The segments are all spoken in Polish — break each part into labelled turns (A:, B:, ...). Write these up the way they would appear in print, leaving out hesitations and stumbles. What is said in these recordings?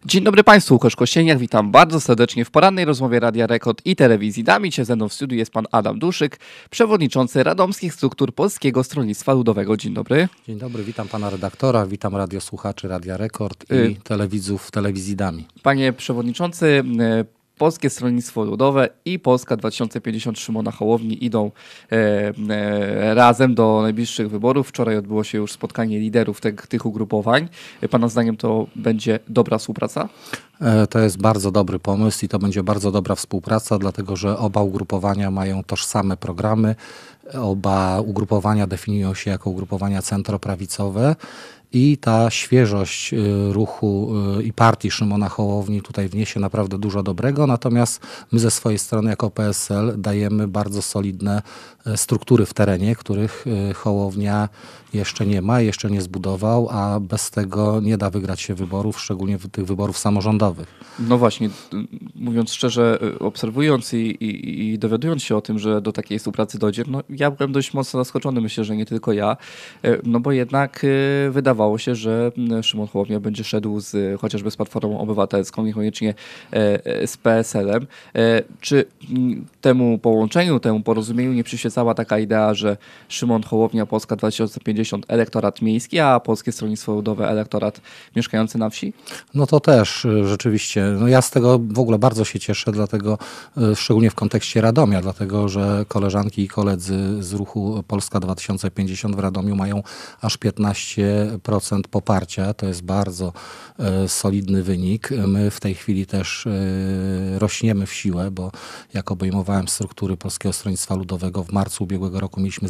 A: Dzień dobry Państwu, Łukasz Kościelniak, witam bardzo serdecznie w porannej rozmowie Radia Rekord i Telewizji Dami. Dzisiaj ze mną w studiu jest pan Adam Duszyk, przewodniczący Radomskich Struktur Polskiego Stronnictwa Ludowego. Dzień dobry.
B: Dzień dobry, witam pana redaktora, witam radiosłuchaczy Radia Rekord i telewidzów Telewizji Dami.
A: Panie przewodniczący, Polskie Stronnictwo Ludowe i Polska 2050 Szymona Hołowni idą razem do najbliższych wyborów. Wczoraj odbyło się już spotkanie liderów tych ugrupowań. Pana zdaniem to będzie dobra współpraca?
B: To jest bardzo dobry pomysł i to będzie bardzo dobra współpraca, dlatego że oba ugrupowania mają tożsame programy. Oba ugrupowania definiują się jako ugrupowania centroprawicowe. I ta świeżość ruchu i partii Szymona Hołowni tutaj wniesie naprawdę dużo dobrego, natomiast my ze swojej strony jako PSL dajemy bardzo solidne struktury w terenie, których Hołownia jeszcze nie ma, jeszcze nie zbudował, a bez tego nie da wygrać się wyborów, szczególnie tych wyborów samorządowych.
A: No właśnie, mówiąc szczerze, obserwując i dowiadując się o tym, że do takiej współpracy dojdzie, no ja byłem dość mocno zaskoczony, myślę, że nie tylko ja, no bo jednak wydawało się, że Szymon Hołownia będzie szedł chociażby z Platformą Obywatelską, niekoniecznie z PSL-em. Czy temu połączeniu, temu porozumieniu nie przyświecała taka idea, że Szymon Hołownia, Polska 2050 elektorat miejski, a Polskie Stronnictwo Ludowe elektorat mieszkający na wsi?
B: No to też rzeczywiście. No ja z tego w ogóle bardzo się cieszę, dlatego szczególnie w kontekście Radomia, dlatego że koleżanki i koledzy z ruchu Polska 2050 w Radomiu mają aż 15% poparcia. To jest bardzo solidny wynik. My w tej chwili też rośniemy w siłę, bo jak obejmowałem struktury Polskiego Stronnictwa Ludowego w marcu ubiegłego roku mieliśmy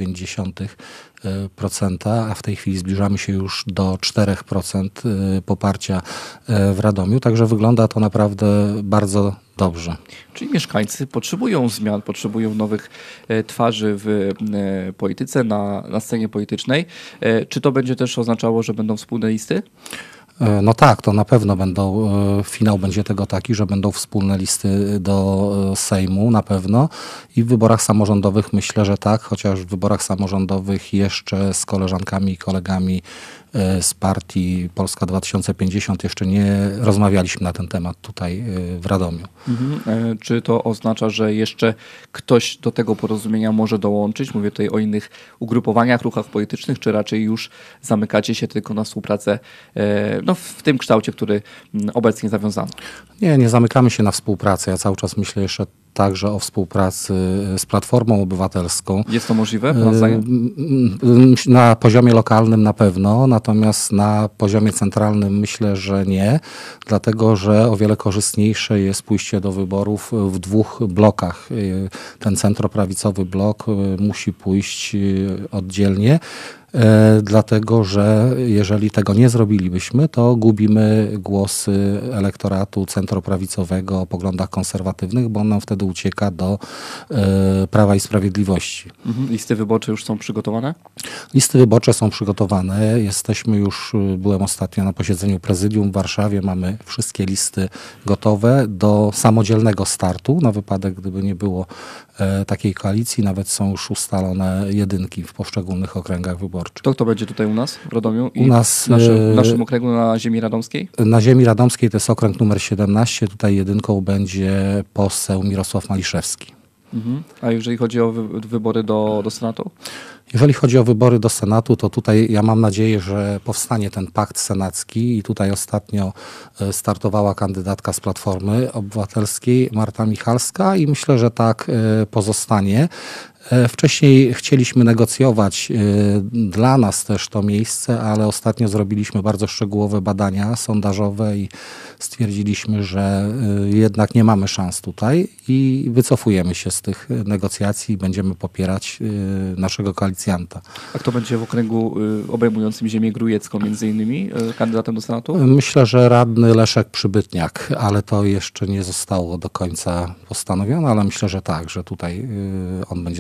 B: 0,9%, a w tej chwili zbliżamy się już do 4% poparcia w Radomiu, także wygląda to naprawdę bardzo dobrze.
A: Czyli mieszkańcy potrzebują zmian, potrzebują nowych twarzy w polityce, na scenie politycznej. Czy to będzie też oznaczało, że będą wspólne listy?
B: No tak, to na pewno finał będzie tego taki, że będą wspólne listy do Sejmu na pewno i w wyborach samorządowych myślę, że tak, chociaż w wyborach samorządowych jeszcze z koleżankami i kolegami z partii Polska 2050 jeszcze nie rozmawialiśmy na ten temat tutaj w Radomiu.
A: Czy to oznacza, że jeszcze ktoś do tego porozumienia może dołączyć? Mówię tutaj o innych ugrupowaniach, ruchach politycznych, czy raczej już zamykacie się tylko na współpracę w tym kształcie, który obecnie zawiązano?
B: Nie zamykamy się na współpracę. Ja cały czas myślę jeszcze także o współpracy z Platformą Obywatelską.
A: Jest to możliwe, pana zdaniem?
B: Na poziomie lokalnym na pewno, natomiast na poziomie centralnym myślę, że nie, dlatego że o wiele korzystniejsze jest pójście do wyborów w dwóch blokach. Ten centroprawicowy blok musi pójść oddzielnie, dlatego że jeżeli tego nie zrobilibyśmy, to gubimy głosy elektoratu centroprawicowego o poglądach konserwatywnych, bo on nam wtedy ucieka do Prawa i Sprawiedliwości.
A: Listy wyborcze już są przygotowane?
B: Listy wyborcze są przygotowane. Byłem ostatnio na posiedzeniu prezydium w Warszawie. Mamy wszystkie listy gotowe do samodzielnego startu, na wypadek gdyby nie było takiej koalicji. Nawet są już ustalone jedynki w poszczególnych okręgach wyborczych.
A: Kto będzie tutaj u nas w Radomiu i
B: u nas,
A: w naszym okręgu na ziemi radomskiej?
B: Na ziemi radomskiej to jest okręg numer 17. Tutaj jedynką będzie poseł Mirosław Maliszewski.
A: A jeżeli chodzi o wybory do Senatu?
B: Jeżeli chodzi o wybory do Senatu, to tutaj ja mam nadzieję, że powstanie ten pakt senacki i tutaj ostatnio startowała kandydatka z Platformy Obywatelskiej, Marta Michalska i myślę, że tak pozostanie. Wcześniej chcieliśmy negocjować dla nas też to miejsce, ale ostatnio zrobiliśmy bardzo szczegółowe badania sondażowe i stwierdziliśmy, że jednak nie mamy szans tutaj i wycofujemy się z tych negocjacji i będziemy popierać naszego koalicjanta.
A: A kto będzie w okręgu obejmującym ziemię grujecką między innymi kandydatem do Senatu?
B: Myślę, że radny Leszek Przybytniak, ale to jeszcze nie zostało do końca postanowione, ale myślę, że tak, że tutaj on będzie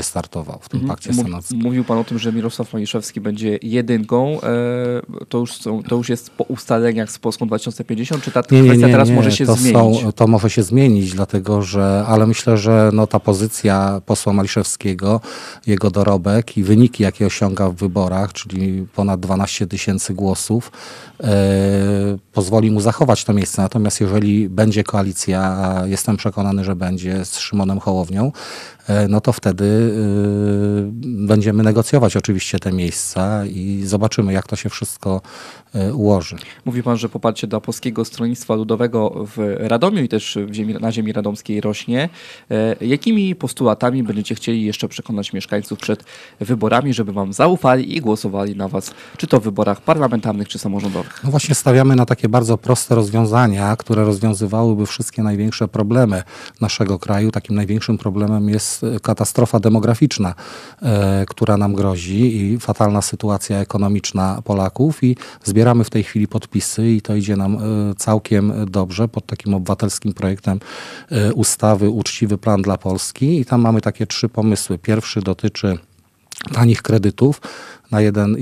B: startował w tym pakcie senackim.
A: Mówił pan o tym, że Mirosław Maliszewski będzie jedynką. To już jest po ustaleniach z Polską 2050, czy ta kwestia teraz może się zmienić?
B: To może się zmienić, dlatego że, ale myślę, że ta pozycja posła Maliszewskiego, jego dorobek i wyniki, jakie osiąga w wyborach, czyli ponad 12 000 głosów, pozwoli mu zachować to miejsce. Natomiast jeżeli będzie koalicja, a jestem przekonany, że będzie, z Szymonem Hołownią, no to wtedy będziemy negocjować oczywiście te miejsca i zobaczymy, jak to się wszystko ułoży.
A: Mówi pan, że poparcie dla Polskiego Stronnictwa Ludowego w Radomiu i też na ziemi radomskiej rośnie. Jakimi postulatami będziecie chcieli jeszcze przekonać mieszkańców przed wyborami, żeby wam zaufali i głosowali na was, czy to w wyborach parlamentarnych, czy samorządowych?
B: No właśnie stawiamy na takie bardzo proste rozwiązania, które rozwiązywałyby wszystkie największe problemy naszego kraju. Takim największym problemem jest katastrofa demograficzna, która nam grozi i fatalna sytuacja ekonomiczna Polaków i zbieramy w tej chwili podpisy i to idzie nam całkiem dobrze pod takim obywatelskim projektem ustawy Uczciwy Plan dla Polski i tam mamy takie 3 pomysły. Pierwszy dotyczy tanich kredytów na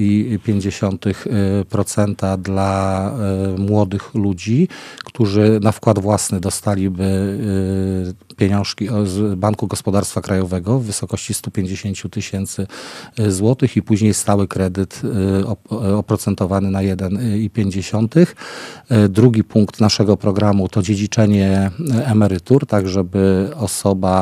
B: 1,5% dla młodych ludzi, którzy na wkład własny dostaliby pieniążki z Banku Gospodarstwa Krajowego w wysokości 150 000 złotych i później stały kredyt oprocentowany na 1,5. Drugi punkt naszego programu to dziedziczenie emerytur, tak żeby osoba,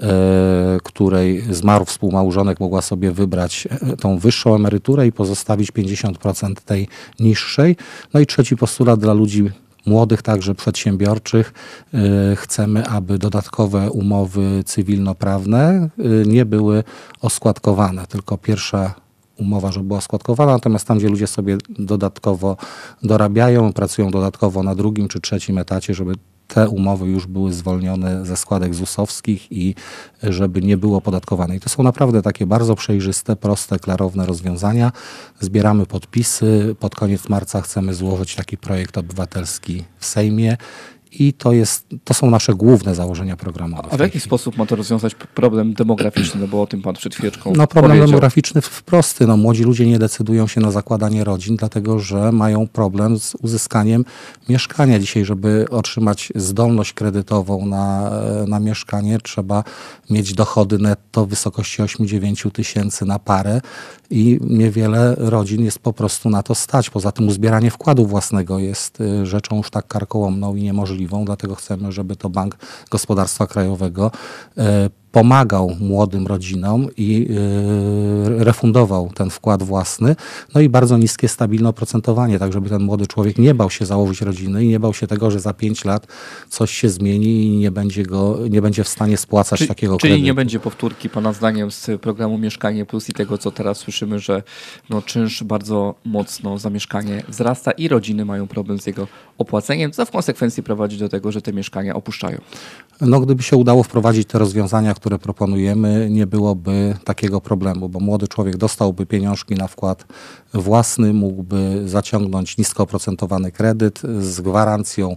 B: której zmarł współmałżonek, mogła sobie wybrać tą wyższą emeryturę i pozostawić 50% tej niższej. No i trzeci postulat dla ludzi młodych, także przedsiębiorczych. Chcemy, aby dodatkowe umowy cywilnoprawne nie były oskładkowane, tylko pierwsza umowa, żeby była składkowana, natomiast tam, gdzie ludzie sobie dodatkowo dorabiają, pracują dodatkowo na drugim czy trzecim etacie, żeby te umowy już były zwolnione ze składek ZUS-owskich i żeby nie było opodatkowane. I to są naprawdę takie bardzo przejrzyste, proste, klarowne rozwiązania. Zbieramy podpisy. Pod koniec marca chcemy złożyć taki projekt obywatelski w Sejmie. I to są nasze główne założenia programowe.
A: A w jaki sposób ma to rozwiązać problem demograficzny? No bo o tym pan przed chwileczką
B: problem
A: powiedział.
B: demograficzny prosty. Młodzi ludzie nie decydują się na zakładanie rodzin, dlatego że mają problem z uzyskaniem mieszkania. Dzisiaj, żeby otrzymać zdolność kredytową na mieszkanie, trzeba mieć dochody netto w wysokości 8-9 tysięcy na parę i niewiele rodzin jest po prostu na to stać. Poza tym uzbieranie wkładu własnego jest rzeczą już tak karkołomną i niemożliwą. Dlatego chcemy, żeby to Bank Gospodarstwa Krajowego pomagał młodym rodzinom i refundował ten wkład własny. No i bardzo niskie, stabilne oprocentowanie, tak żeby ten młody człowiek nie bał się założyć rodziny i nie bał się tego, że za 5 lat coś się zmieni i nie będzie w stanie spłacać takiego kredytu.
A: Czyli nie będzie powtórki pana zdaniem z programu Mieszkanie Plus i tego, co teraz słyszymy, że czynsz bardzo mocno za mieszkanie wzrasta i rodziny mają problem z jego opłaceniem, co w konsekwencji prowadzi do tego, że te mieszkania opuszczają.
B: Gdyby się udało wprowadzić te rozwiązania, które proponujemy, nie byłoby takiego problemu, bo młody człowiek dostałby pieniążki na wkład własny, mógłby zaciągnąć nisko oprocentowany kredyt z gwarancją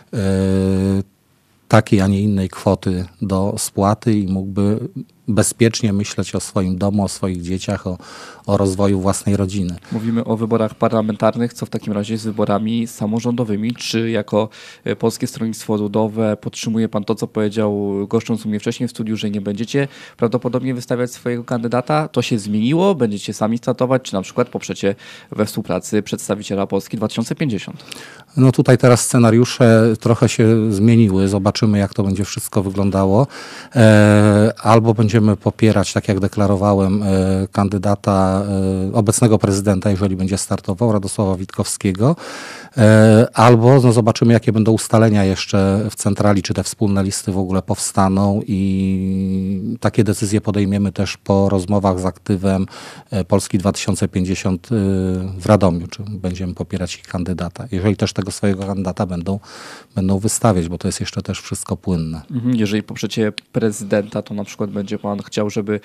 B: takiej, a nie innej kwoty do spłaty i mógłby bezpiecznie myśleć o swoim domu, o swoich dzieciach, o rozwoju własnej rodziny.
A: Mówimy o wyborach parlamentarnych. Co w takim razie z wyborami samorządowymi? Czy jako Polskie Stronnictwo Ludowe podtrzymuje pan to, co powiedział, goszcząc u mnie wcześniej w studiu, że nie będziecie prawdopodobnie wystawiać swojego kandydata? To się zmieniło? Będziecie sami startować? Czy na przykład poprzecie we współpracy przedstawiciela Polski 2050?
B: Tutaj teraz scenariusze trochę się zmieniły. Zobaczymy, jak to będzie wszystko wyglądało. Albo będziemy popierać, tak jak deklarowałem, kandydata obecnego prezydenta, jeżeli będzie startował, Radosława Witkowskiego, albo zobaczymy, jakie będą ustalenia jeszcze w centrali, czy te wspólne listy w ogóle powstaną i takie decyzje podejmiemy też po rozmowach z aktywem Polski 2050 w Radomiu, czy będziemy popierać ich kandydata. Jeżeli też tego swojego kandydata będą wystawiać, bo to jest jeszcze też wszystko płynne.
A: Jeżeli poprzecie prezydenta, to na przykład będzie pan chciał, żeby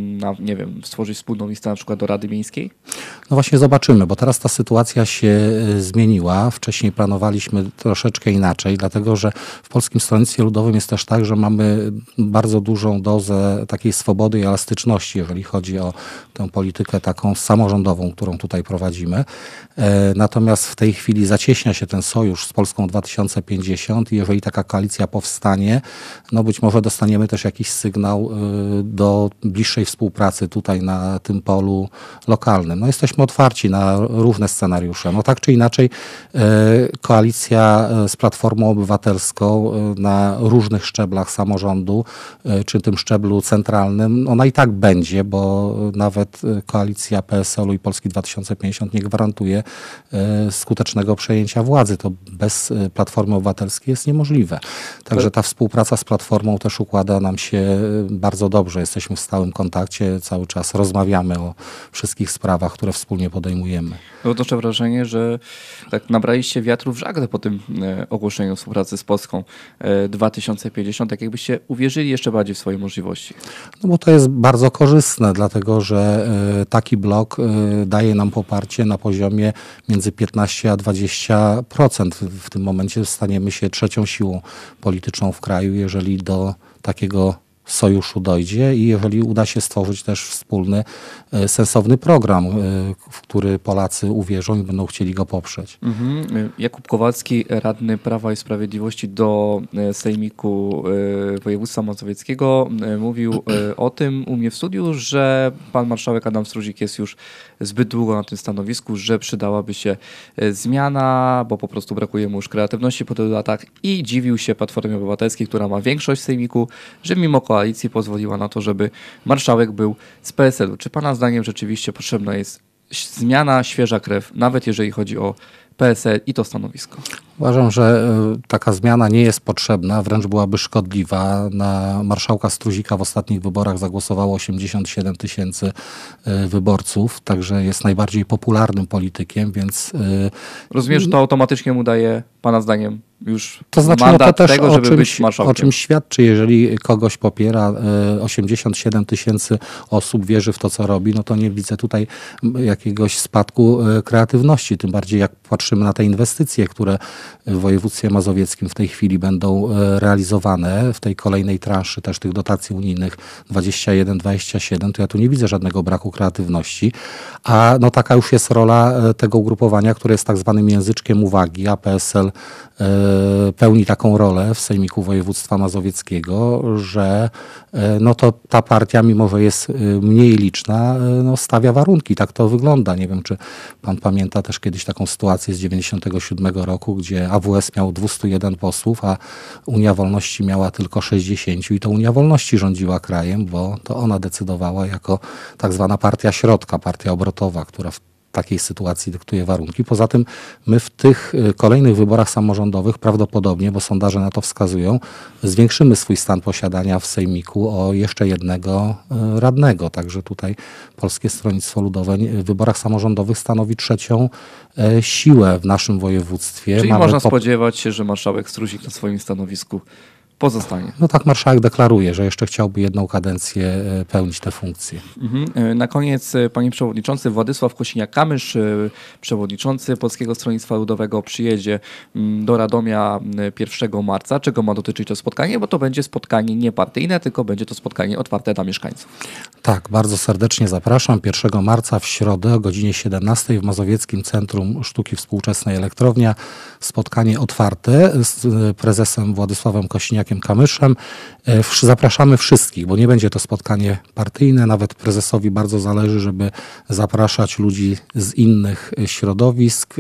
A: stworzyć wspólną listę na przykład do Rady Miejskiej?
B: No właśnie zobaczymy, bo teraz ta sytuacja się zmieniła. Wcześniej planowaliśmy troszeczkę inaczej, dlatego że w Polskim Stronnictwie Ludowym jest też tak, że mamy bardzo dużą dozę takiej swobody i elastyczności, jeżeli chodzi o tę politykę taką samorządową, którą tutaj prowadzimy. Natomiast w tej chwili zacieśnia się ten sojusz z Polską 2050 i jeżeli taka koalicja powstanie, no być może dostaniemy też jakiś sygnał do bliższej współpracy tutaj na tym polu lokalnym. No jesteśmy otwarci na różne scenariusze. No tak czy inaczej koalicja z Platformą Obywatelską na różnych szczeblach samorządu, czy tym szczeblu centralnym, ona i tak będzie, bo nawet koalicja PSL-u i Polski 2050 nie gwarantuje skutecznego przejęcia władzy. To bez Platformy Obywatelskiej jest niemożliwe. Także ta współpraca z Platformą też układa nam się bardzo dobrze. Jesteśmy w stałym kontakcie, cały czas rozmawiamy o wszystkich sprawach, które wspólnie podejmujemy.
A: Odnoszę wrażenie, że tak nabraliście wiatru w żagle po tym ogłoszeniu współpracy z Polską 2050, tak jakbyście uwierzyli jeszcze bardziej w swoje możliwości.
B: No bo to jest bardzo korzystne, dlatego że taki blok daje nam poparcie na poziomie między 15 a 20%. W tym momencie staniemy się trzecią siłą polityczną w kraju, jeżeli do takiego sojuszu dojdzie i jeżeli uda się stworzyć też wspólny, sensowny program, w który Polacy uwierzą i będą chcieli go poprzeć.
A: Jakub Kowalski, radny Prawa i Sprawiedliwości do Sejmiku Województwa Mazowieckiego, mówił o tym u mnie w studiu, że pan marszałek Adam Struzik jest już zbyt długo na tym stanowisku, że przydałaby się zmiana, bo po prostu brakuje mu już kreatywności po tylu latach i dziwił się Platformie Obywatelskiej, która ma większość w Sejmiku, że mimo koalicji pozwoliła na to, żeby marszałek był z PSL-u. Czy pana zdaniem rzeczywiście potrzebna jest zmiana, świeża krew, nawet jeżeli chodzi o PSL i to stanowisko?
B: Uważam, że taka zmiana nie jest potrzebna, wręcz byłaby szkodliwa. Na marszałka Struzika w ostatnich wyborach zagłosowało 87 000 wyborców, także jest najbardziej popularnym politykiem, więc...
A: Rozumiem, że to automatycznie mu daje, pana zdaniem, już
B: to znaczy,
A: mandat
B: no to też
A: tego, żeby być marszałkiem.
B: O czym świadczy, jeżeli kogoś popiera 87 000 osób, wierzy w to, co robi, no to nie widzę tutaj jakiegoś spadku kreatywności, tym bardziej jak patrzymy na te inwestycje, które w województwie mazowieckim w tej chwili będą realizowane w tej kolejnej transzy też tych dotacji unijnych 21-27, to ja tu nie widzę żadnego braku kreatywności, a no taka już jest rola tego ugrupowania, które jest tak zwanym języczkiem uwagi, a PSL pełni taką rolę w Sejmiku Województwa Mazowieckiego, że no to ta partia, mimo że jest mniej liczna, no stawia warunki. Tak to wygląda. Nie wiem, czy pan pamięta też kiedyś taką sytuację z 97 roku, gdzie AWS miał 201 posłów, a Unia Wolności miała tylko 60 i to Unia Wolności rządziła krajem, bo to ona decydowała jako tak zwana partia środka, partia obrotowa, która w takiej sytuacji dyktuje warunki. Poza tym my w tych kolejnych wyborach samorządowych prawdopodobnie, bo sondaże na to wskazują, zwiększymy swój stan posiadania w Sejmiku o jeszcze jednego radnego. Także tutaj Polskie Stronnictwo Ludowe w wyborach samorządowych stanowi trzecią siłę w naszym województwie.
A: Czyli można spodziewać się, że marszałek Struzik na swoim stanowisku pozostanie.
B: No tak marszałek deklaruje, że jeszcze chciałby jedną kadencję pełnić tę funkcję.
A: Na koniec panie przewodniczący Władysław Kosiniak-Kamysz, przewodniczący Polskiego Stronnictwa Ludowego, przyjedzie do Radomia 1 marca. Czego ma dotyczyć to spotkanie? Bo to będzie spotkanie niepartyjne, tylko będzie to spotkanie otwarte dla mieszkańców. Tak, bardzo serdecznie zapraszam. 1 marca w środę o godzinie 17 w Mazowieckim Centrum Sztuki Współczesnej Elektrownia. Spotkanie otwarte z prezesem Władysławem Kosiniakiem-Kamyszem. Zapraszamy wszystkich, bo nie będzie to spotkanie partyjne. Nawet prezesowi bardzo zależy, żeby zapraszać ludzi z innych środowisk.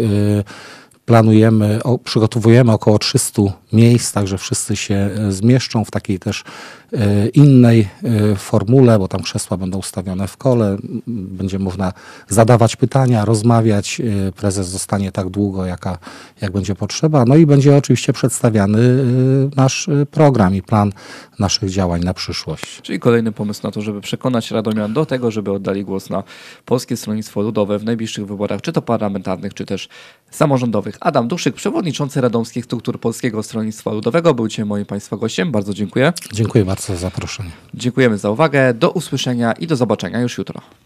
A: Przygotowujemy około 300 miejsc, także wszyscy się zmieszczą w takiej też innej formule, bo tam krzesła będą ustawione w kole, będzie można zadawać pytania, rozmawiać. Prezes zostanie tak długo, jak będzie potrzeba. No i będzie oczywiście przedstawiany nasz program i plan naszych działań na przyszłość. Czyli kolejny pomysł na to, żeby przekonać radomian do tego, żeby oddali głos na Polskie Stronnictwo Ludowe w najbliższych wyborach, czy to parlamentarnych, czy też samorządowych. Adam Duszyk, przewodniczący Radomskich Struktur Polskiego Stronnictwa Ludowego, był dzisiaj moim państwa gościem. Bardzo dziękuję. Dziękuję bardzo za zaproszenie. Dziękujemy za uwagę. Do usłyszenia i do zobaczenia już jutro.